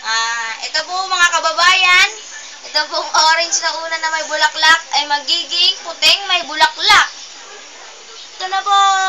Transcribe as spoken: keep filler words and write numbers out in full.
Ah, ito po mga kababayan, ito pong orange na una na may bulaklak ay magiging puting may bulaklak. Ito na po.